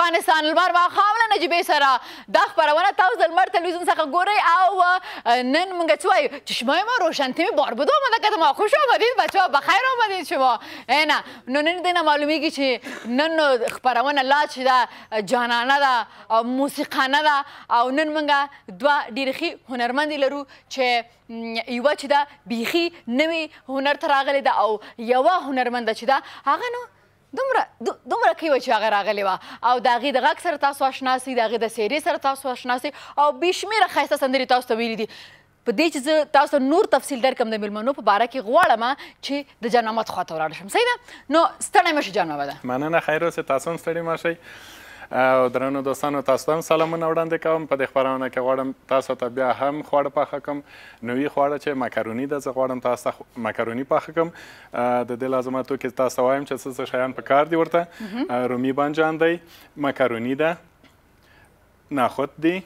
افغانستان لمر ماښام له نجیبې سره دا خپرونه تاسو د لمر تلویزیون څخه ګورئ او نن موږ څه وایو چشمای ما روشنتمی بار بود آمده ما خوش آمدید بچه ها بخیر آمدید شما نه نو نن دینا معلومیگی چې نن خپرونه لا چې دا جانانه ده او موسیقانه ده او نن موږ دوه ډېرې ښې هنرمندې لرو چې یوه چې ده بیخي نوی هنر ته راغلې ده او یوه هنرمنده چې ده هغه نو دومره ښه وه چې هغه راغلې وه او د هغې د غږ سره تاسو اشنا سئ د هغې د څېرې سره تاسو اشنا سئ او بې شمېره ښایسته سندرې تاسو ته ویلي دي په دې چې زه تاسو ته نور تفصیل درکړم د مېلمنو په باره کې غواړم چې د جان محمد خواته ولاړ شم صحیح ده نو ستړی مه شئ جان محمده مننه خیر اوسئ تاسو هم ستړي مه شئ او درنو دوستانو تاسو ته هم سلامونه وړاندې کوم په دې خپرونه کې غواړم تاسو ته بیا هم خواړه پاخه کړم نوي خواړه چې مکروني ده زه غواړم تاسو ته مکروني پاخه کړم د دې لازماتو کې تاسو ته وایم چې څه شیان پکار دي ورته رومي بانجان دی مکروني ده نخود دی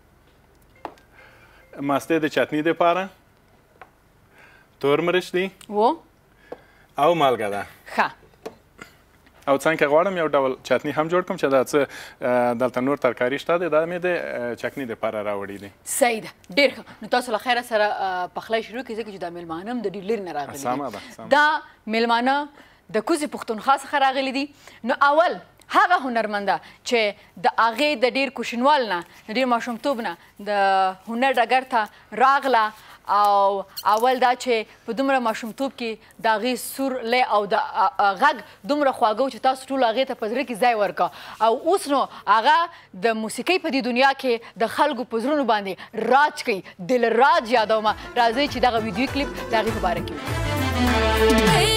ماسته د چتني دپاره تور مرچ دی او مالګه ده ښه او څنګه غواړم یو ډول چتني هم جوړ کړم چې دا څه دلته نور ترکاري شته دی دا مې د چکني دپاره راوړي دي صحیح ده ډېر ښه نو تاسو له خیره سره پخلی شروع کړئ ځکه چې دا میلمانه هم د ډېر لرې نه راغلي دي دا میلمانه د کوزې پښتونخوا څخه راغلي دي نو اول هغه هنرمنده چې د هغې د ډېر کوشنوال نه د ډېر ماشومتوب نه د هنر ډګر ته راغله او اول دا چې په دومره ماشومتوب کې د هغې سورلی او د غږ دومره خواږه و چې تاسو ټولو هغې ته په زړه کې ځای ورکړه او اوس نو هغه د موسیقۍ په دې دنیا کې د خلکو په زړونو باندې راج کوي دلراج یادومه راځئ چې دغه ویډیو کلیپ د هغې په باره کې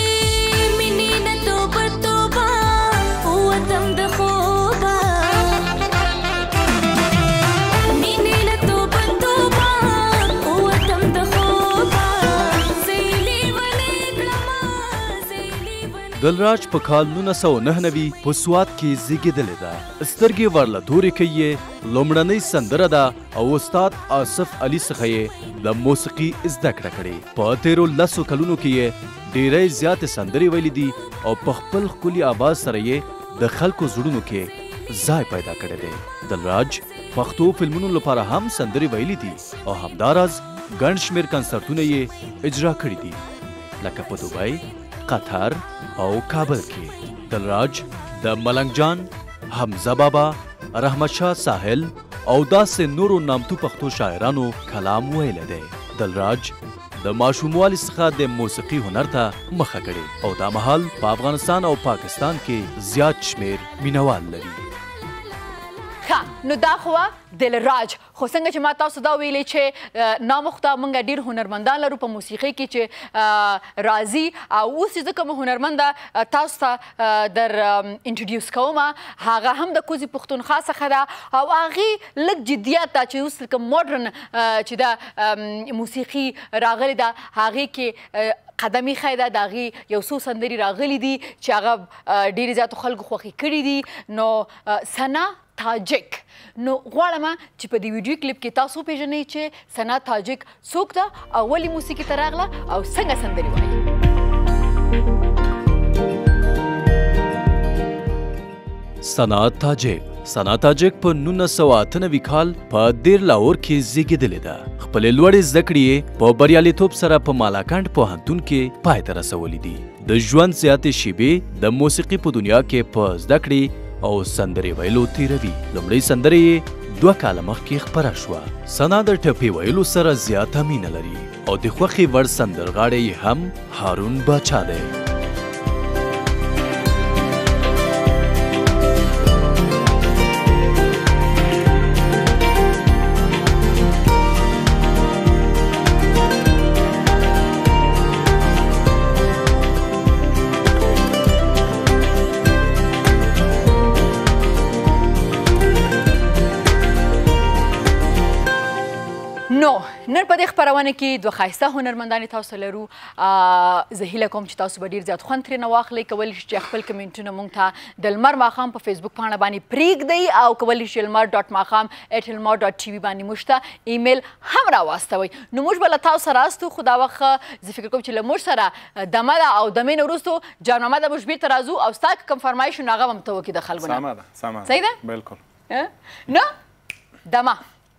دلراج په کال 1999 په سوات کې زیږېدلې ده سترګې ورله تورې کوي لومړنۍ سندره ده او استاد آصف علي څخه یې د موسیقي زده کړه کړې په تیرو 10 کلونو کې یې ډېرې زیاتې سندرې ویلي دي او په خپل ښکلي آواز سره یې د خلکو زړونو کې ځای پیدا کړی دی دلراج پښتو فلمونو لپاره هم سندرې ویلي دي او همداراز ګڼ شمېر کنسرتونه یې اجرا کړي دي لکه په دوبۍ قطر او کابل کې دلراج د ملنګ جان حمزه بابا رحمت شاه ساحل او داسې نورو نامتو پښتو شاعرانو کلام ویلی دی دلراج د ماشوموالي څخه د موسیقي هنر ته مخه کړې او دا مهال په افغانستان او پاکستان کې زیات شمېر مینوال لري ښه نو دا خو دلراج خو څنګه چې ما تاسو دا ویلې چې نامخته موږ ډېر هنرمندان لرو په موسیقۍ کې چې راځي او اوس چې زه کوم هنرمنده تاسو ته در انټروډیوس کوم هغه هم د کوزې پښتونخوا څخه ده او هغې لږ جدیت ده چې اوس لکه ماډرن چې دا موسیقي راغلې ده هغې کې قدمي ښی ده د هغې یو څو سندرې راغلي دي چې هغه ډېرې زیاتو خلکو خوښې کړي دي نو ثنا تاجک نو غواړم چې په دې ویډیو کلیپ کې تاسو وپېژنئ چې ثنا تاجک څوک ده او ولې موسیقي ته راغله او څنګه سندرې وایي ثنا تاجک په 1998 کال په دیر لاهور کې زیږېدلې ده خپلې لوړې زده کړې یې په بریالیتوب سره په مالاکنډ پوهنتون کې پای ته رسولې دي د ژوند زیاتې شیبې د موسیقي په دنیا کې په زده کړې او سندرې ویلو تیروي لومړۍ سندره یې 2 کاله مخکې خپره شوه ثنا د ټپې ویلو سره زیاته مینه لري او د خوښې وړ سندرغاړی یې هم هارون باچا دی نو نن په دې خپرونه کې دوه ښایسته هنرمندانې تاسو لرو. زه هیله کوم چې تاسو به ډېر زیات خوند ترېنه واخلئ. کولی شئ چې خپل کمنټونه موږ ته د لمر ماښام په فیسبوک پاڼه باندې پرېږدئ او کولی شئ lmar.maxam@lmar.tv باندې موږ ته ایمیل هم راواستوئ. نو موږ به له تاسو سره استو، خو دا وخت زه فکر کوم چې له موږ سره دمه ده او دمې نه وروستو جان محمد موږ بېرته راځو او ستا کوم فرمایش نو هغه به هم ته وکړي د خلکو نه. سمه ده، سمه ده، صحیح ده؟ بلکل. نه دمه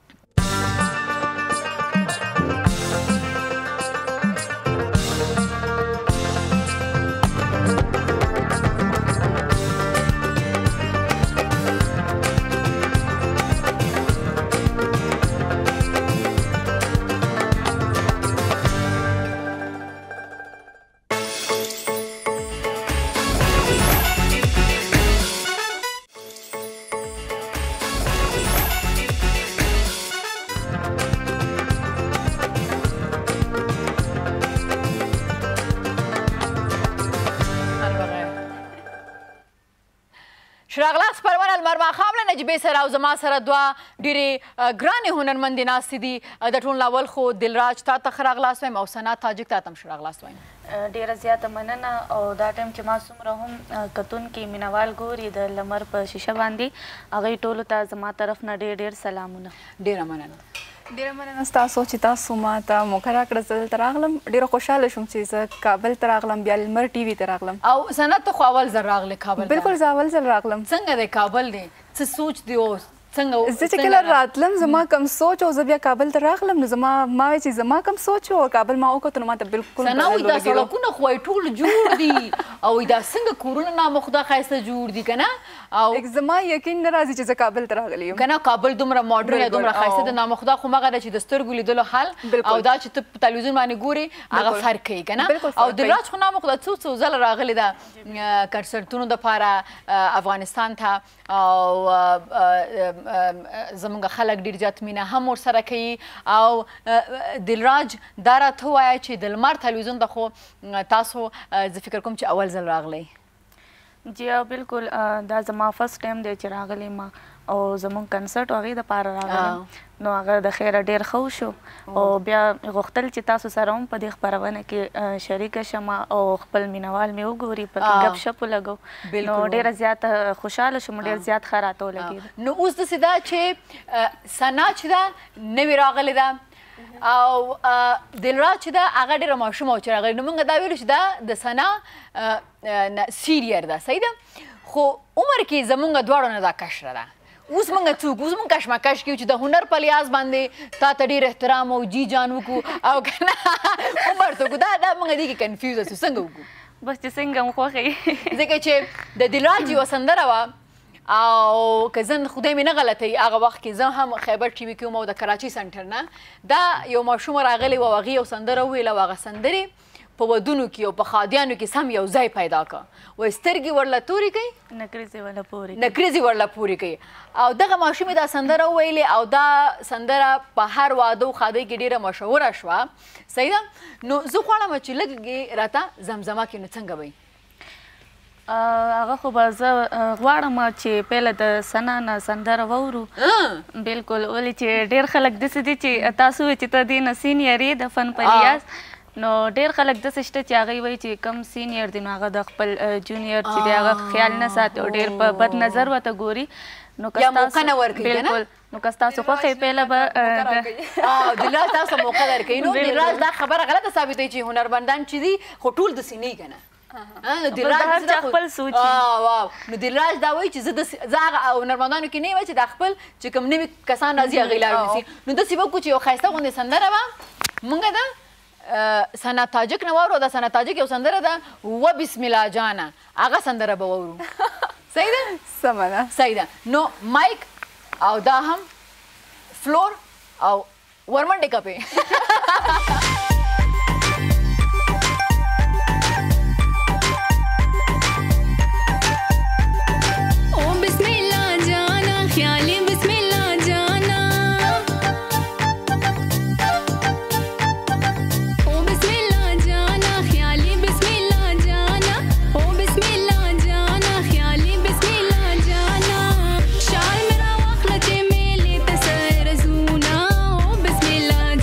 شراغلاس خپرونه لمر ماښام له نجیبې سره او زما سره دوه ډېرې ګرانې هنرمندې ناستې دي. د ټول اول خو دلراج تا ته ښه راغلاست وایم او ثنا تاجک تا ته هم ښه راغلاست وایم. ډیره زیاته مننه. او دا ټایم چې ما څومره هم کتونکي مینوال ګوري د لمر په شیشه باندې، هغوی ټولو ته زما طرف نه ډېر ډېر سلامونه. ډېره مننه. ډیره مننه ستاسو چې تاسو ما ته موقع راکړه زه دلته راغلم. ډیره خوشحاله شوم چې زه کابل ته راغلم، بیا لمر ټي وي ته راغلم. او سند ته خو اول ځل راغلی کابل ته؟ بلکل زه اول ځل راغلم. څنګه دی کابل دی؟ څه سوچ دی اوس؟ څنګه زه چې کله راتلم زما کم سوچ او زه بیا کابل ته راغلم نو ما وایي چې زما کم سوچ او کابل ما وکتو نو ما ته بلکل سنا وایي دا سړکونه خو یې ټول جوړ دي او دا څنګه کورونه نامخدا ښایسته جوړ دي که نه؟ او زما یقین نه راځي چې زه کابل ته راغلی یم. که نه کابل دومره ماډرن دومره ښایسته د نامخدا خو مغه ده چې د سترګو لیدلو حال او دا چې ته په تلویزیون باندې ګورې هغه فرق کوي که نه؟ او دلراج خو نامخدا څو ځله راغلی ده کنسرتونو دپاره افغانستان ته او زمونږ خلک ډېر زیات مینه هم ورسره کوي. او دلراج دا راته ووایه چې د لمر تلویزیون ته خو تاسو زه فکر کوم چې اول ځل راغلی. جی بلکل دا زما فرست ټایم دی چې راغلی ما او زمونږ کنسرټ او هغې دپاره راغلم. نو هغه د خیره ډېر ښه وشو او بیا غوښتل چې تاسو سره هم په دې خپرونه کې شریکه شم او خپل مینوال مې وګوري، پکې ګپ شپ ولګو. نو ډېره زیاته خوشحاله شوم، ډېر زیات ښه راته ولګېده. نو اوس داسې ده چې سنا چې ده نوې راغلې ده او دلراج چې ده هغه ډېره ماشومه چې راغلې. نو موږ دا ویلو چې دا د سنا سینیر ده، صحیح ده؟ خو عمر کې زمونږ دواړو نه دا کشره ده. اوس موږ څوک اوس موږ کشمکش کوو چې د هنر په لحاظ باندې تا ته ډېر احترام او جی جان وکړو او که نه عمر ته وکړو. دا موږ دې کې کنفیوز اسو څنګه وکړو؟ بس چې څنګه م خوښوي. ځکه چې د دلراج یوه سندره وه او که زه خدای مې نه غلطوي هغه وخت کې زه هم خیبر ټي وي کې وم او د کراچۍ سنټر نه دا یو ماشومه راغلی وه او هغې یو سندره وویله او هغه سندرې په ودونو کې او په خادیانو کې سم یو ځای پیدا کړه. وایي سترګې ورله تورې کوي نکریزې ورله پورې کوي. او دغه ماشومې دا سندره وویلې او دا سندره په هر واده و خادۍ کې ډېره مشهوره شوه، صحیح ده؟ نو زه غواړم چې لږ راته زمزمه کړي. نو څنګه به هغه خو به زه غواړم چې پیله د سنا نه سندره واورو. بلکل، ولې چې ډېر خلک داسې دي چې تاسو وایئ چې ته دې نه سینیر یې د فن په لحاظ، نو ډېر خلک داسې شته چې هغوی وایي چې کم سینیر دی نو هغه د خپل جونیر چې دی هغه خیال نه ساتي او ډېر په بد نظر ورته ګوري. نو که بلکل نو که ستاسو خوښه پیله به دلراج تاسو موقع درکوي. نو دلراج دا خبره غلطه ثابتوي چې هنرمندان چې دي خو ټول داسې نه وي که نه؟ د هر چا خپل سوچ وي. نو دلراج دا وایي چې زه هغه هنرمندانو کې نه یم چې دا خپل چې کوم نوي کسان راځي هغوی لار ونیسي. نو داسې به وکړو چې یو ښایسته غوندې سندره به مونږ ده سنا تاجک نه واورو. دا سنا تاجک یو سندره ده و بسم الله جانه، هغه سندره به واورو. صحیح ده؟ سمه ده، صحیح ده. نو مایک او دا هم فلور او ورمنډې کپې بسم الله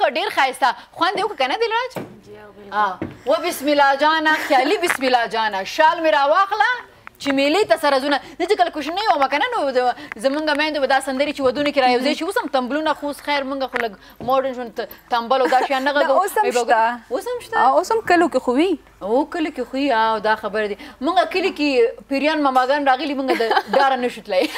و ډېر ښایسته خوند یې وکړه که نه دلراج و بسم الله جانه خیالي بسم الله جانه شال مې راواخله چې میلې ته سره ځونه زه چې کله کوچنۍ وم که نه نو زمونږ میندو به دا سندرې چې ودونو کې را یو ځای شي اوس هم تمبلونه خو اوس خیر مونږ خو لږ موډرن ژوند تمبل او دا شیان نه غږو اوس هم شته اوس هم کلو کې خو وي او کلي کې خو او دا خبره دي مونږ کلي کې پیریان ماماګان راغلي مونږ د ډاره نه شو تللی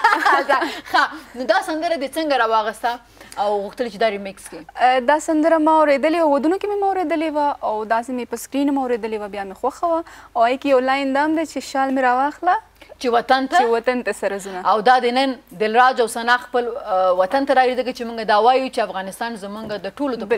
ښه نو دا سندره دې څنګه راواغسته او غوښتل چې دا ریمیکس کړي دا سندره ما اورېدلې وه ودونو کې مې ما اورېدلې وه او داسې مې په سکرین هم اورېدلې وه بیا مې خوښه وه او هغې کې یو لاین دا هم دی چې شال مې راواخله چې وطن ته سره ځونه او دا د نن دلراج او ثنا خپل وطن ته راځي ځکه چې موږ دا وایو چې افغانستان زموږ د ټولو د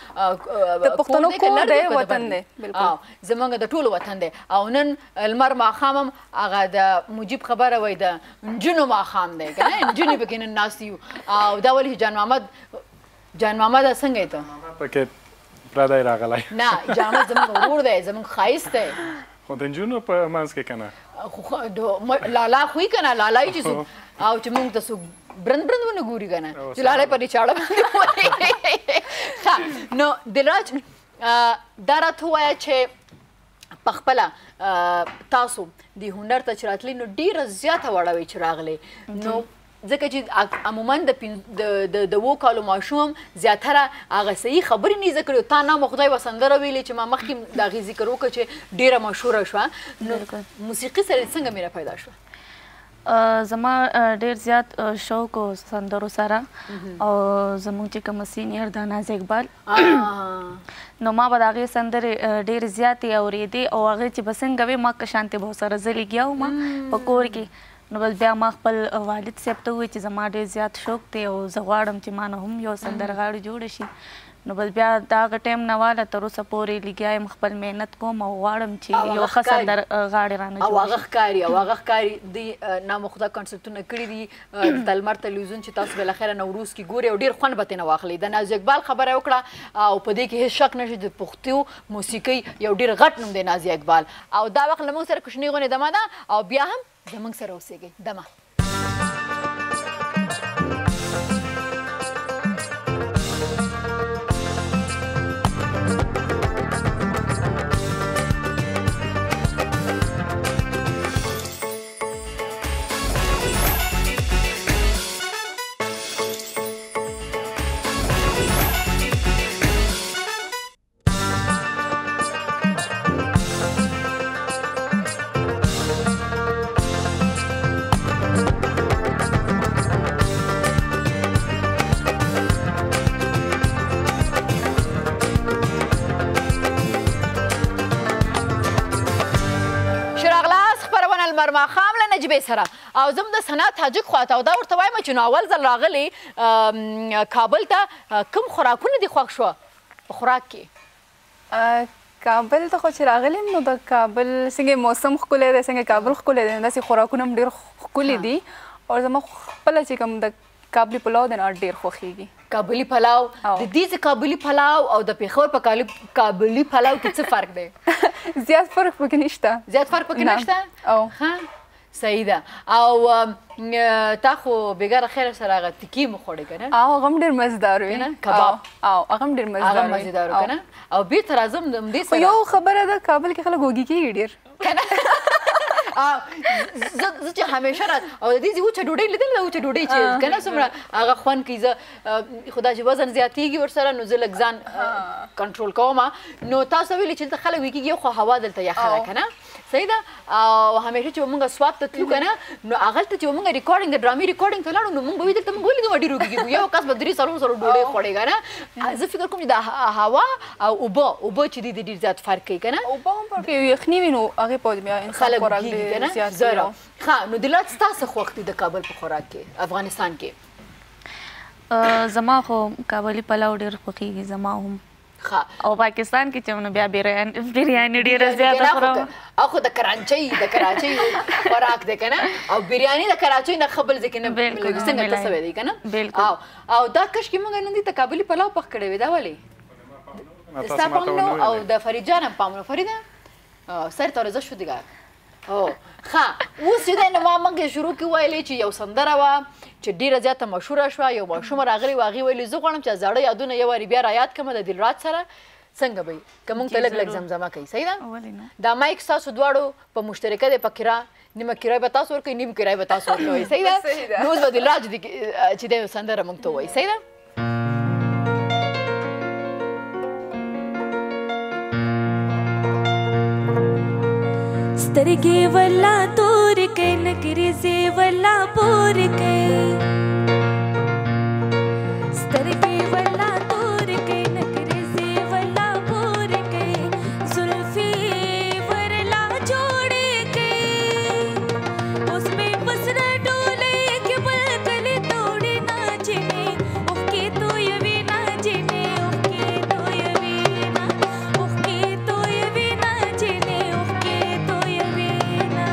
پښتنو کور دی وطن دی زموږ د ټولو وطن دی او نن لمر ماښام هم هغه د مجیب خبره وایي د نجونو ماښام دی که نه نجونې پکې نن ناست یو او دا ولې جان محمد څنګه یې ته پکې پردی راغلی نه جان محمد زموږ ورور دی زموږ ښایست دی خو د نجونو په منځ کې که نه لالا خو یې که نه لالا یې چې څوک او چې موږ ته څوک برند ونه ګوري که نه چې لالا یې په دې چاړه باندې ښه نو دلراج دا راته ووایه چې په خپله تاسو د هنر ته چې راتلئ نو ډېره زیاته وړه وئ چې راغلی نو ځکه چې عموما د 2 کالو ماشوم زیاتره هغه صحیح خبرې نه زده کړي تا نامه خدای به سندره ویلې چې ما مخکې د هغې ذکر وکړه چې ډېره مشهوره شوه نو موسیقي سره څنګه مینه پیدا شوه زما ډېر زیات شوق و سندرو سره او زموږ چې کومه سینیر ده ناز اقبال نو ما به د هغې سندرې ډېرې زیاتې اورېدې او هغې چې به څنګه وې ما که شانتې به ورسره زه لګیا وم په کور کې نو بس بیا ما خپل والد صاحب ته ووایي چې زما ډېر زیات شوق دی او زه غواړم چې ما نه هم یو سندرغاړې جوړه شي نو بس بیا د هغه ټایم نه واله تر اوسه پورې لګیا یم خپل محنت کوم او غواړم چې یو ښه سندرغاړې رانه او هغه ښکاري د نامخدا کنسرتونه کړي دي د لمر تلویزیون چې تاسو بالاخره نوروز کې ګورئ او ډېر خوند به ترېنه واخلئ د نازي اقبال خبره یې وکړه او په دې کې هېڅ شک نشته د پښتو موسیقۍ یو ډېر غټ نوم دی نازي اقبال او دا وخت له موږ سره کوچنۍ غونې دمه ده او بیا هم زموږ سره اوسېږئ دمه ماښام له نجیبې سره او زه د ثنا تاجک خواته او دا ورته وایم چې نو اول ځل راغلی کابل ته کوم خوراکونه دې خوښ شوه په خوراک کې کابل ته خو چې راغلي نو د کابل څنګه موسم ښکلی دی څنګه کابل ښکلی دی داسې خوراکونه هم ډېر ښکلي دي او زما خپله چې کوم د کابلي پلاو دی نو ډېر خوښېږي کابلي پلاو د دې چې کابلي پلاو او د پېښور په کابلي پلاو کې څه فرق دی زیات فرق پکې نشته زیات فرق پکې نشته ښه صحیح ده او تا خو بېګاره خیر سره هغه تکي مو خوړې که نه هغه هم ډېر مزدار وي کباب هغه هم ډېر مزدار وي که نه او بېرته راځم د همدې سره یو خبره ده کابل کې خلک وږي کېږي ډېر که نه زه چې همیشه او د دې وچه ډوډۍ لیدل د وچه ډوډۍ چې که نه څومره هغه خوند کوي زه خو دا چې وزن زیاتېږي ورسره نو زه لږ ځان کنټرول کوم نو تاسو ویلي چې دلته خلک وږي کېږي خو هوا دلته یخه ده که نه صحیح ده او همیشه چې موږ سواب ته تلو که نه نو هغلته چې موږ ریکارډینګ د ډرامې ریکارډینګ ته لاړو نو موږ به وایي دلته موږ ولې دومره ډېر وږي کېږو یو کس به 3 څلور ډوډۍ خوړې که نه زه فکر کوم چې د هوا او اوبه چې دي د ډېر زیات فرق کوي که نه اوبه هم پکې یخني وي نو هغې په بیا انسان خوراک ډېر زیات زیات ښه نو دلات ستا څه خوښ دي د کابل په خوراک کې افغانستان کې زما خو کابلي پلاو ډېر خوښېږي زما هم او پاکستان کې چې نو بیا بریاني ډېره زیاته خورم او خو د کراچۍ خوراک دی که نه او بریاني د کراچۍ نه ښه بل ځای کې نه څنګه ته سوی دی که نه او دا کشکې موږ نن دې ته کابلي پلاو پخ کړی وی دا ولې ستا پام نو او د فرید جان هم پام نو فریده سر ته ورځه شو دیګار ښه اوس چې دی نو ما موږ شروع کې ویلې چې یو سندره وه چې ډیره زیاته مشهوره شوه یو ماشوم راغلی و هغې ویلي زه غواړم چې زاړه یادونه یو وارې بیا رایاد کړم د دلراد سره څنګه به وي که موږ ته لږ لږ زمزمه کوي صحیح ده دا مایک ستاسو دواړو په مشترکه دی په کرا نیمه کرای به تاسو ورکوئ نیم کرای به تاسو ورکوئ صحیح ده نو اوس به دلراد چې دی سندره موږ ته ووایي صحیح ده سترګې ولا تور کې نګري زی ولا پور کې سترګې ولا تور کې نګري زی ولا پور کې زلفي ورلا جوړې کې اوس په بسره ډولې کې بل کلی توړې نه چینه او کې تو یوي نه چینه او کې تو یوي نه او کې تو یوي نه چینه او کې تو یوي نه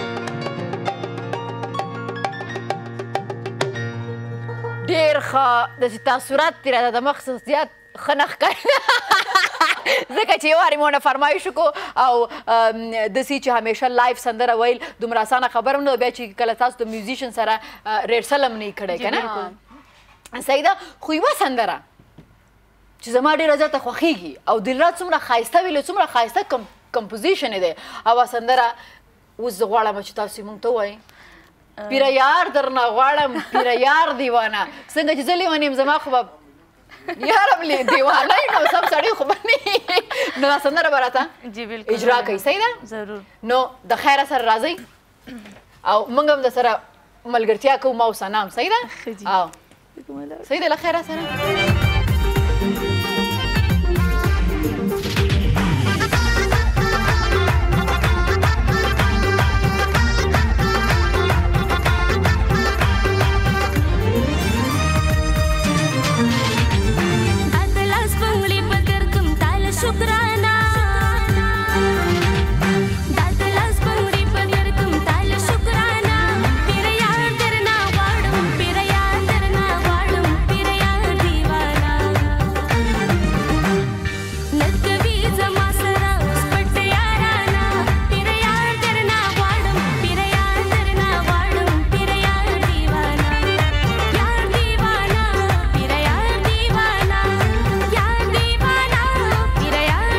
ډېر ښه داسې تاثرات ترې راته د مخ څخه زیات ښه نه ښکاري ځکه چې یو وارې مو نه فرمایش وکړو او داسې چې همیشه لایف سندره ویل دومره اسانه خبره هم نه ده بیا چې کله تاسو د میوزیشن سره ریهرسل هم نه یې کړی که نه صحیح ده خو یوه سندره چې زما ډېره زیاته خوښېږي او دلراد څومره ښایسته ویلې څومره ښایسته کمپوزیشن یې دی هغه سندره اوس زه غواړم چې تاسو یې مونږ ته ووایئ پیره یار درنه غواړم پیره یار دیوانه څنګه چې زه لیونی یم زما خو به یاره دیوانه نو سب سړی خو به نه نو دا سندره به راته اجرا کوي صحیح ده ضرور نو د خیره سره راځئ او موږ هم د سره ملګرتیا کوو ما او سنام صحیح ده او صحیح ده له خیره سره पिरयार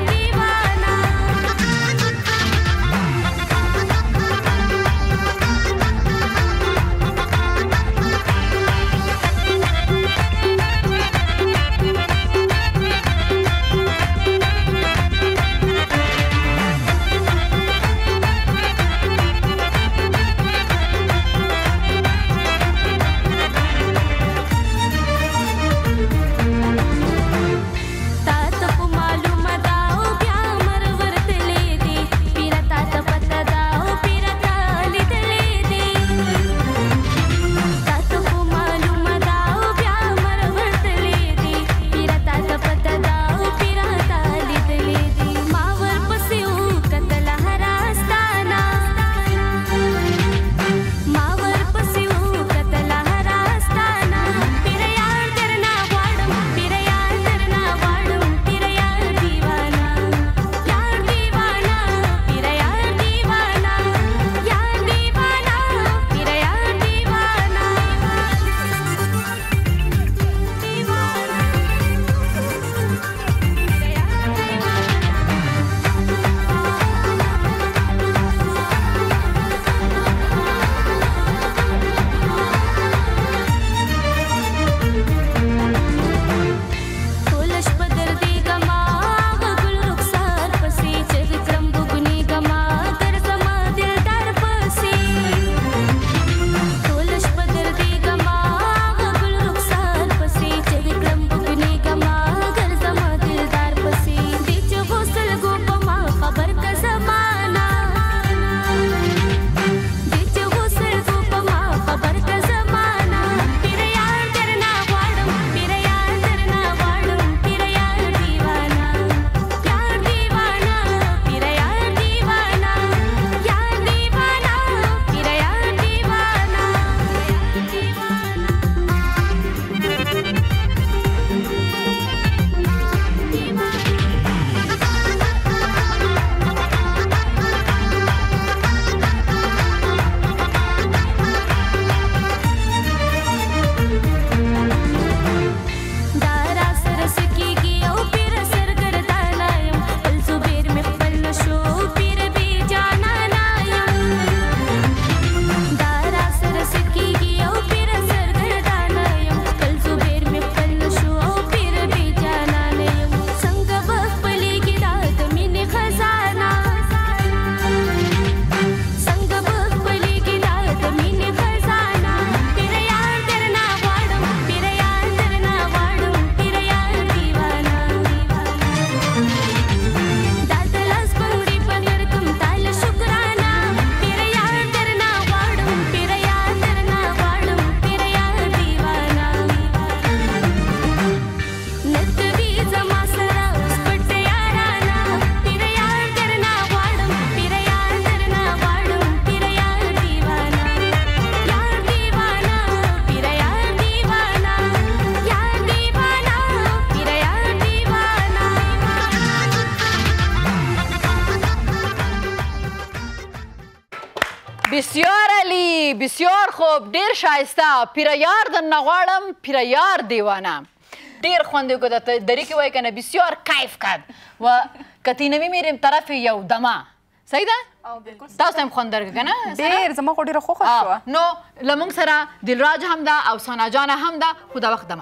بسیار علی، بسیار خوب، ډیر شایسته. پیریار درنه غواړم، پیریار دیوانه. ډیر خوند یې وکړ، دری کې وایي که نه بسیار کیف کرد و کتینوی میریم طرف یو دمه. صحیح ده؟ تاسو ته هم خوند درکړه که نه؟ ډېر زما خو ډېره خوښه شوه. نو له موږ سره دلراج هم ده او ثنا جانه هم ده، خو دا وخت دمه.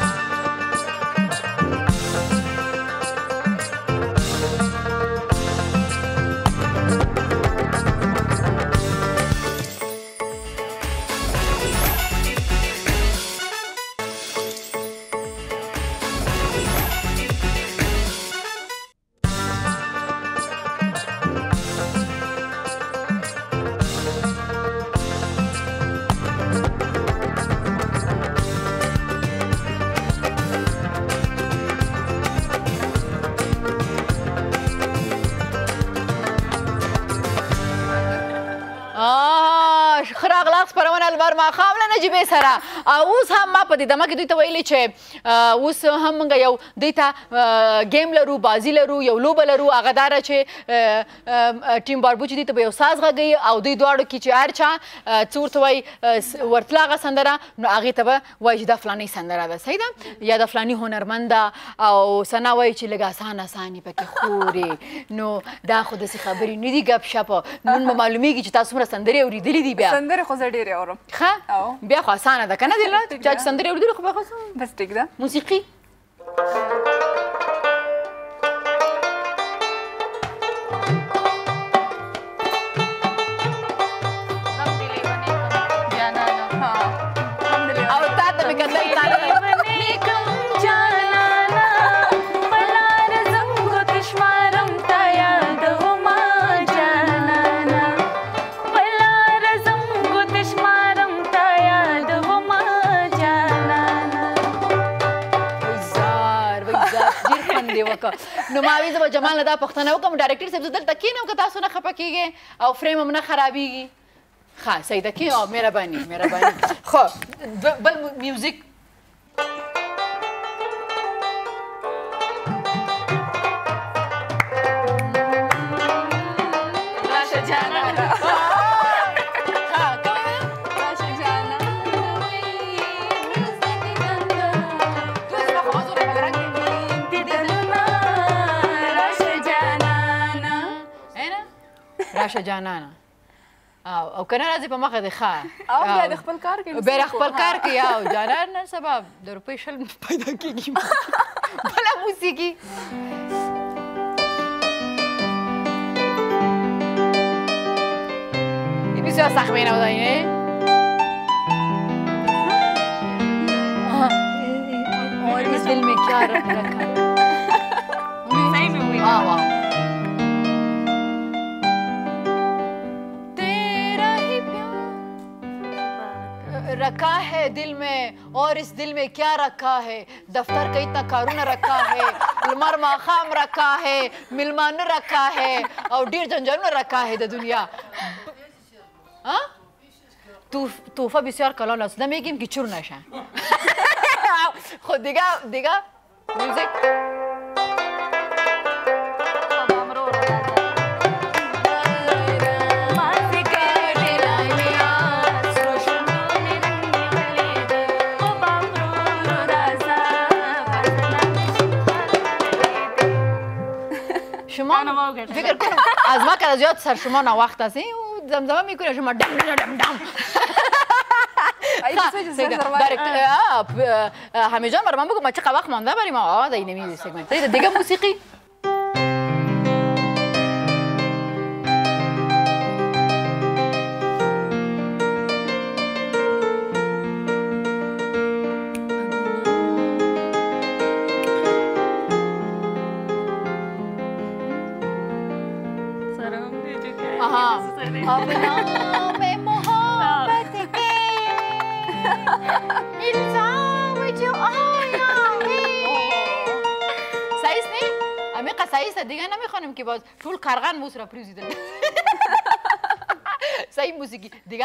ښه راغلاست خپرونه لمر ماښام له نجیبې سره. اوس هم ما په دې دمه کې دوی ته ویلي چې اوس هم موږ یو دوی ته ګیم لرو، بازي لرو، یو لوبه لرو. هغه دا ده چې ټیم باربو چې دوی ته به یو ساز غږوي او دوی دواړو کې چې هر چا څه ورته وایي ورتله هغه سندره، نو هغې ته به وایي چې دا فلانۍ سندره ده. صحیح ده؟ یا د فلاني هنرمند ده. او ثنا وایي چې لږ اسان اسانې پکې خورې. نو دا خو داسې خبرې نه دي، ګپ شپ. نن به معلومیږي چې تاسو څومره سندرې اورېدلې دي. بیا سندرې خو زه ډېرې اورم. ښه بیا خو اسانه ده که نه دلراج؟ چا چې سندرې اورېدلې خو بیا خو بس ټیک ده. موسیقي او تا ته مې کتل نو ما وی زه به جمال نه دا پوښتنه وکړم ډایرکټر صاحب زه دلته کښېنم که تاسو نه خفه کېږئ او فریم هم نه خرابېږي؟ ښه صحیح ده کښېنه. مهرباني مهرباني. خو بل میوزیک راشه جانانه. راشه جانانه او که نه راځي په مخه دې ښه او بیا د خپل کار کې بیا د خپل کار کې او جانان نن سبا د روپۍ شل پیدا کېږي. بله موسیقي این بسیار سخت می نبود. और इस दिल में क्या रखा सही में हुई. वाह वाह. तेरा ही प्यार रखा है दिल में और इस दिल में क्या रखा है. दफ्तर का इतना कारून रखा है, लमर माखाम रखा है, मिलमान रखा है और ढेर जंजाल रखा है द दुनिया. हाँ तोहفه بسیار کلان است. نمیگیم که چور نشن. خود دیگه موزیک شما فکر کنم از ما که زیاد سر شما نه وقت است زمزمه میکنه شما دم دم دم. همه جان برای من بگو ما چقدر وقت مانده بریم آقا در اینمی سگمنت دیگه موسیقی صحیح دیگه نمیخوانم که باز طول کرغن موس را پریزیدن. صحیح موسیقی دیگه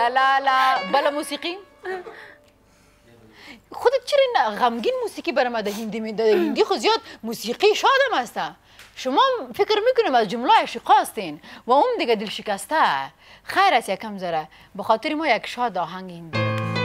لا لا بله موسیقی خودت چرا غمگین موسیقی برای ما هندی خود زیاد موسیقی شادم هسته شما فکر میکنیم از جمله عشقا هستین و اون دیگه دل شکسته خیر است یکم ذره به خاطر ما یک شاد آهنگ هندی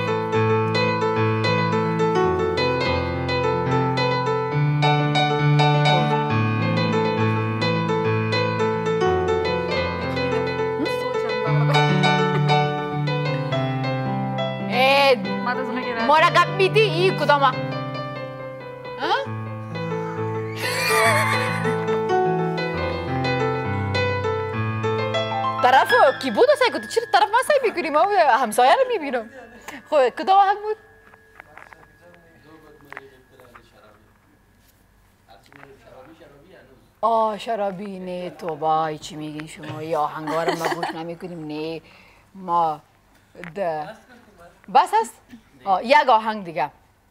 مرقب میدی این کدامه طرف کیبورد هست که چرا طرف ما سعی میکنیم ما همسایه رو میبینم خب کدام آهنگ بود شرابی نه توبه چی میگین شما یا آهنگا رو ما گوش نمیکنیم نه ما بس هست یک آهنگ دیگه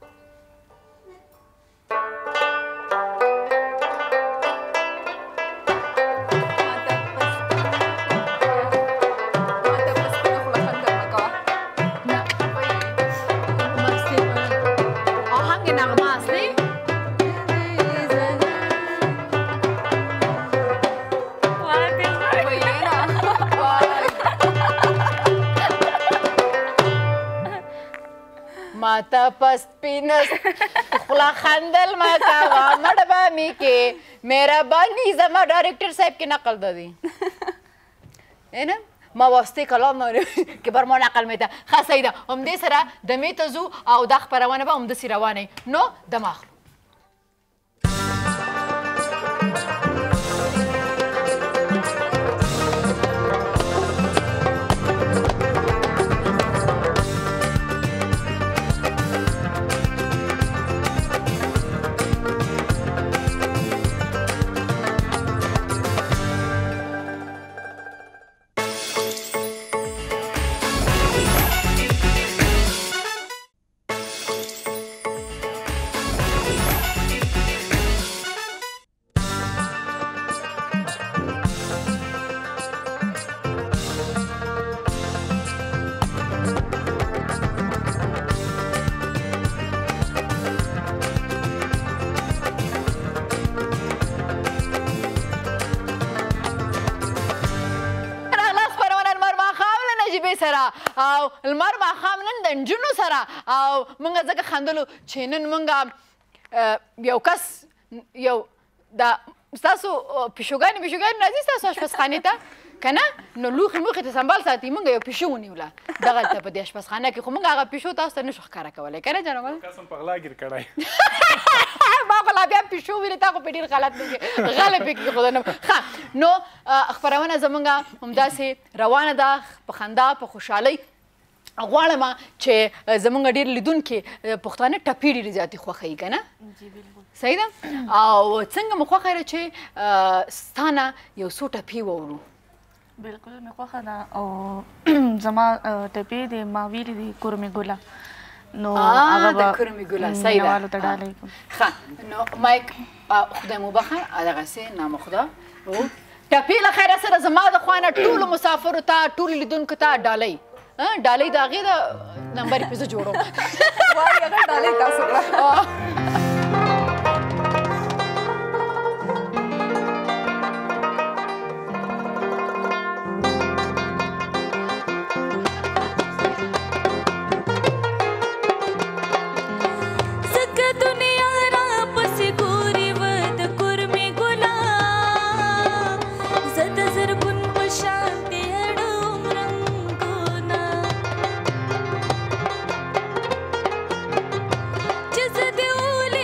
ماتا پس پینس خلا خندل ما کا مړه می کې مهرباني زما ډایرکټر صاحب کې نقل دادی اینه ما واسطه کلام کې بر ما نقل میته خاصه هم دې سره د میتزو او د خبرونه به هم د سی روانه نو دماغ سره او المر ما خام نن د نجونو سره او مونږ ځکه خندلو چې نن مونږ یو کس یو د ستاسو پیشوګانې راځي ستاسو اشپزخانې ته که نه نو لوښي موښي ته سنبال ساتي مونږ یو پیشو ونیوله دغلته په دې اشپزخانه کې خو مونږ هغه پیشو تاسو ته نشو ښکاره کولی که نه جانمال قسم په غلا ګیر کړی ما خو لا بیا پیشو وینې تا خو په ډېر غلط غله پې کېښودنم ښه نو خپرونه زمونږ همداسې روانه ده په خندا په خوشحالۍ غواړم چې زمونږ ډېر لیدونکي پښتانه ټپې ډېرې زیاتې خوښوي که نه صحیح ده او څنګه مو خوښه ده چې ستا نه یو څو ټپې واورو بالکل مې خوښه ده او زما ټپې دي ما ویلي دي کورمې ګله نو هغه به کورمې ګله صحیح ده مینوالو ته ډالۍ کوم ښه نو مایک خدای مو بخښه دغسې نامخدا ټپې له خیره سره زما د خوا نه ټولو مسافرو ته ټولو لیدونکو ته ډالۍ ډالۍ د هغې د نمبر یې پې زه جوړوم وایي هغه ډالۍ تاسو کړه جزد اولی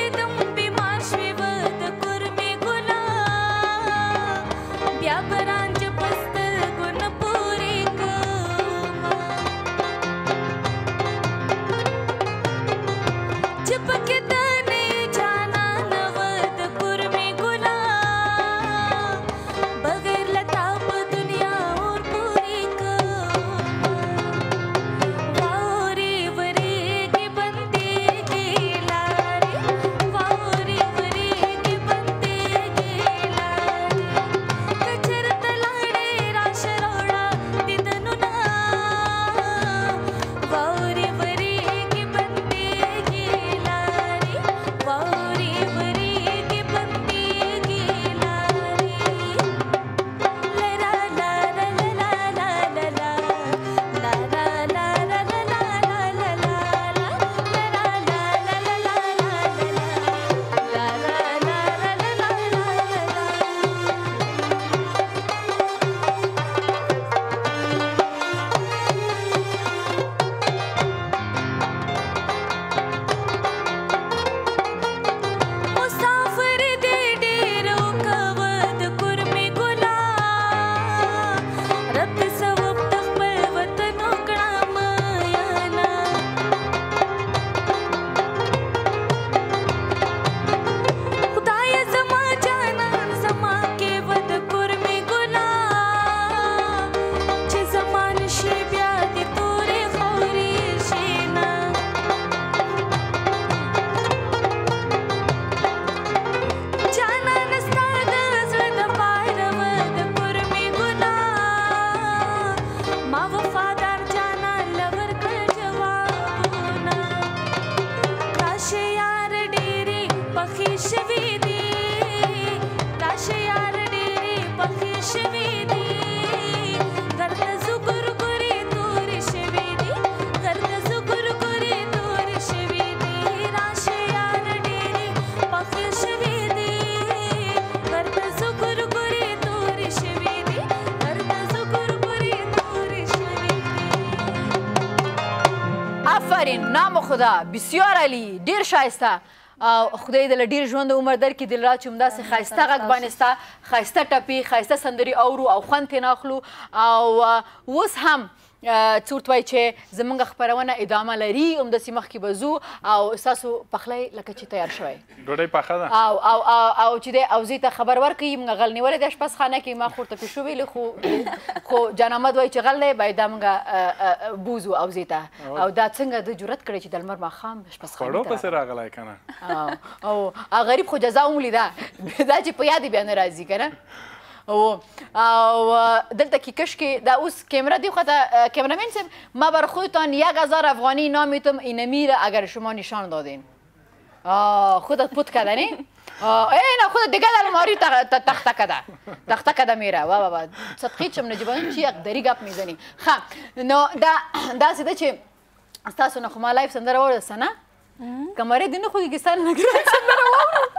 خدا بسیار عالی ډیر ښایسته خدای دې له ډېر ژوند عمر درکړي دلراج چې همداسې ښایسته غږ باندې ستا ښایسته ټپې ښایسته سندرې اورو او خوند ترې ناخلو او اوس هم څه ورته وایي چې زموږ خپرونه ادامه لري همداسې مخکې به ځو او ستاسو پخلی لکه چې تیار شوی ډوډۍ پخه ده او چې دی اوزې ته خبر ورکوي موږ غل نیولی دی اشپزخانه کې ما خو ورته پیشو ویلې خو جان احمد وایي چې غل دی باید دا موږ بوځو اوزې ته او دا څنګه د جرأت کړی چې د لمر ماښام اشپزخانې خوړو پسې راغلی که نه او غریب خو جزا هم لیده دا چې په یاد بیا نه راځي که نه او دلته که کشکی دا اوس کیمرا دی خواته کیمرامین صاحب ما بر خودتان 1000 افغانی نام میتم این میره اگر شما نشان دادین خودت پوت کردنی نه خودت دیگه در الماری تخته کده میره و صدقی چم نجیبان چی یک دری گپ میزنی خب نو دا سیده چه ستاسو نه خو ما لایف سندره وارد سنه کماره دی نه خودی گستان نگرد سندره وارد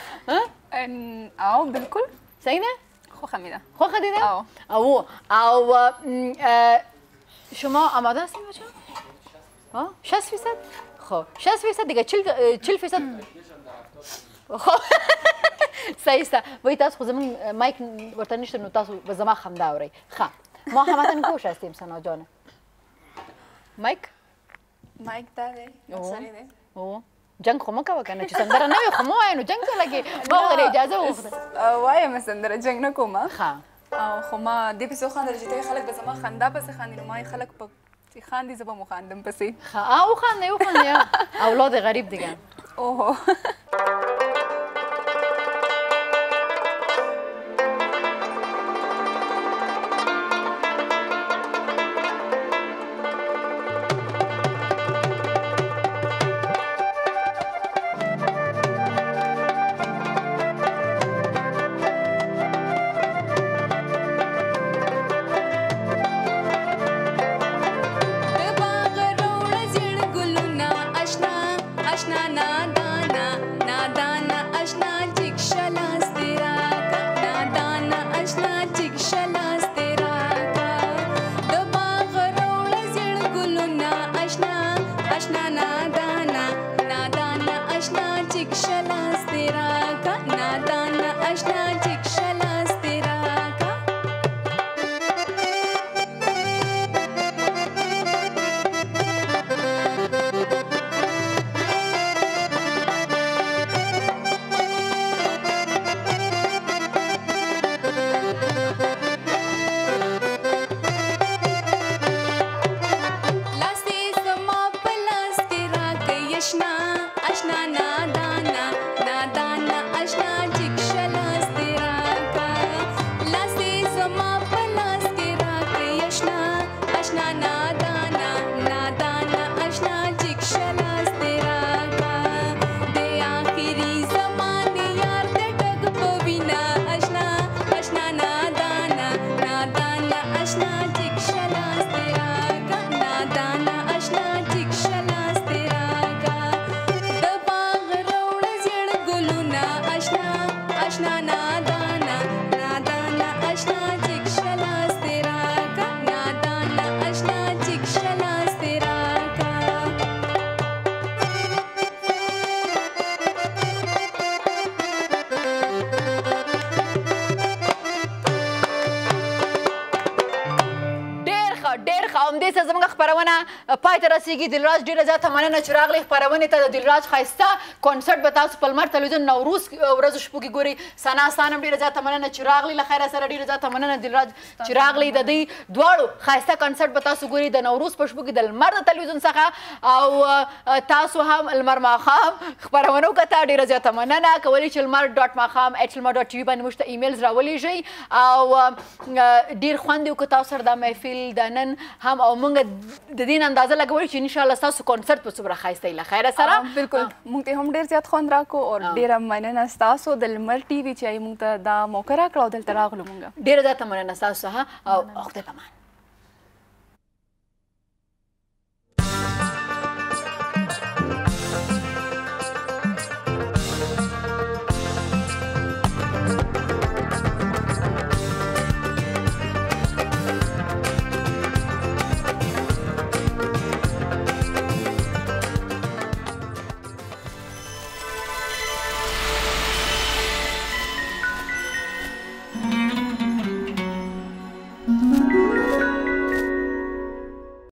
او بالکل صحیح نه خوخه میده خوخه دیده؟ او شما آماده هستین بچه؟ 60%؟ خب 60% دیگه 40% خب صحیح است وای تاسو خو زمون مایک ورته نشته نو تاسو به زما خنده اورئ ښه ما همتن گوش هستیم سنا جان مایک دا دی سری دی او جنگ خو مه کوه که نه چې سندره نه وي خو مه وایه نو جنګ ته لګې ما ورته اجازه وغوښته وایم سندره جنګ نه کومه ښه خو ما دې پسې وخاندل چې ته خلک به زما خندا پسې خاندي نو ما خلک په چې خاندي زه به مو خاندم پسې ښه وخاندئ اولاد غریب دیگه اوهو پای ته رسیږي دلراج ډېره زیاته مننه چې راغلی خپرونې ته د دلراج ښایسته کنسرټ به تاسو په لمر تلویزیون نوروز ورځو شپو کې ګورئ سنا ستا هم ډېره زیاته مننه چې راغلی له خیره سره ډېره زیاته مننه دلراج چې راغلی د دوی دواړو ښایسته کنسرټ به تاسو ګورئ د نوروز په شپو کې د لمر د تلویزیون څخه او تاسو هم لمر ماښام خپرونه وکړه ډېره زیاته مننه کولی چې lmar.maxam@lmar.tv باندې موږ ته ایمیلز راولیږئ او ډېر خوند یې وکړه تاسو سره دا محفل د نن هم او موږ د دې اندازه لګولې چې انشاءالله ستاسو کنسرټ به څومره ښایسته وي له خیره سره بالکل موږ ته هم ډېر زیات خوند راکړو او ډېره مننه ستاسو د لمر ټي وي چې موږ ته دا موقع راکړه او دلته راغلو موږ ډېره زیاته مننه ستاسو څخه او خدای پامان